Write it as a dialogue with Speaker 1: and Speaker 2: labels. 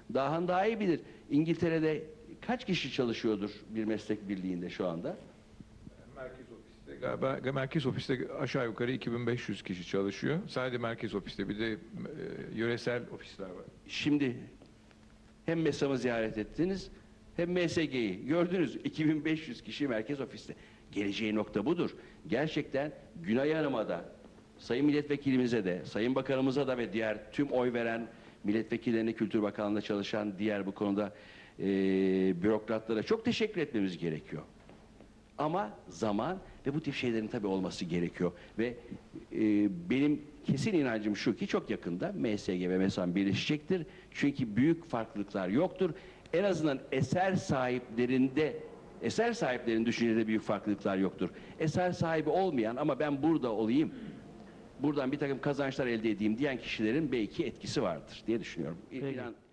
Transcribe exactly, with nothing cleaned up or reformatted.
Speaker 1: Dahan daha iyi bilir. İngiltere'de kaç kişi çalışıyordur bir meslek birliğinde şu anda?
Speaker 2: Merkez ofiste galiba merkez ofiste aşağı yukarı iki bin beş yüz kişi çalışıyor. Sadece merkez ofiste, bir de e, yöresel ofisler var.
Speaker 1: Şimdi hem MESAM'ı ziyaret ettiniz hem M S G'yi gördünüz. iki bin beş yüz kişi merkez ofiste. Geleceği nokta budur. Gerçekten Günay Hanım'a da, Sayın Milletvekilimize de, Sayın Bakanımıza da ve diğer tüm oy veren milletvekillerine, Kültür Bakanlığı'nda çalışan diğer bu konuda e, bürokratlara çok teşekkür etmemiz gerekiyor. Ama zaman ve bu tip şeylerin tabii olması gerekiyor. Ve e, benim kesin inancım şu ki çok yakında M S G ve MESAM birleşecektir. Çünkü büyük farklılıklar yoktur. En azından eser sahiplerinde, eser sahiplerinin düşüncede büyük farklılıklar yoktur. Eser sahibi olmayan ama ben burada olayım, buradan bir takım kazançlar elde edeyim diyen kişilerin belki etkisi vardır diye düşünüyorum.
Speaker 3: Peki.
Speaker 1: İnan